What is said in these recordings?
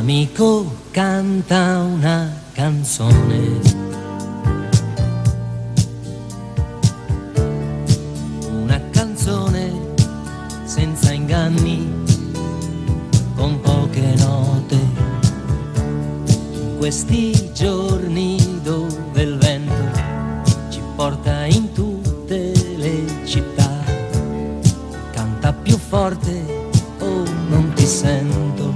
amico canta una canzone, una canzone senza inganni, con poche note. In questi giorni dove il vento ci porta in tutte le città, canta più forte o non ti sento,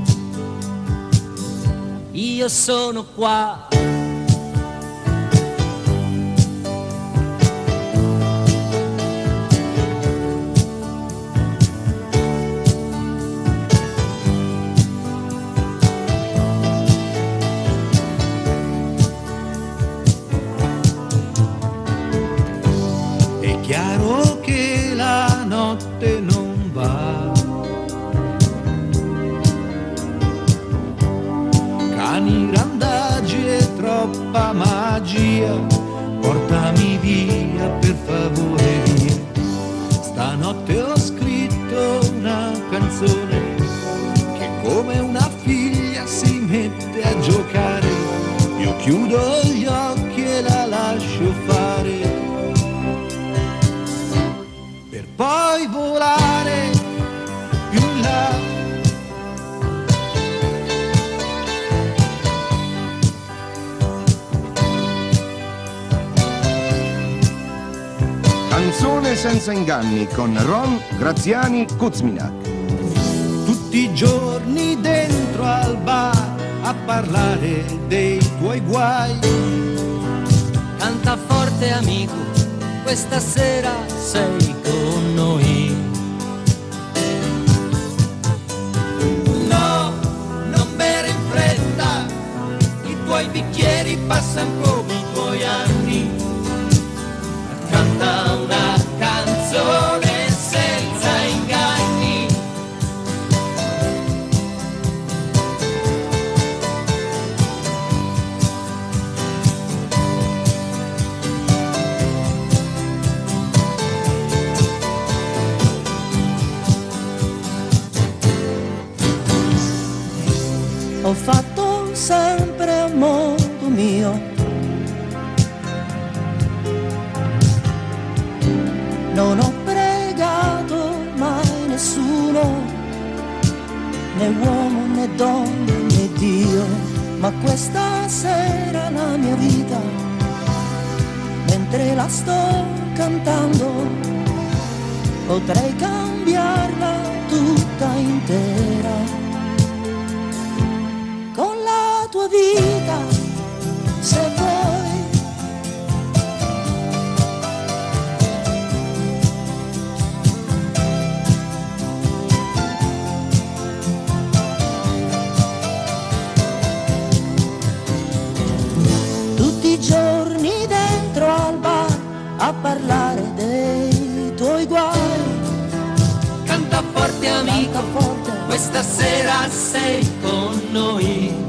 io sono qua. È chiaro che la notte non va, cani, randaggi e troppa magia, portami via per favore via. Stanotte ho scritto una canzone che come una figlia si mette a giocare, io chiudo gli occhi e la lascio fare, per poi volare più in là. Canzone senza inganni con Ron Graziani Kuzminak. Tutti i giorni dentro al bar a parlare dei tuoi guai. Canta forte amico, questa sera sei con noi. No, non bere in fretta, i tuoi bicchieri passano come i tuoi anni. Canta una canzone senza inganni. Ho fatto sempre a modo mio, non ho pregato mai nessuno, né uomo né donna né Dio, ma questa sera la mia vita, mentre la sto cantando, potrei cambiarla tutta intera. Con la tua vita, se vuoi. Tutti i giorni dentro al bar a parlare dei tuoi guai. Canta forte amico, questa sera sei con noi.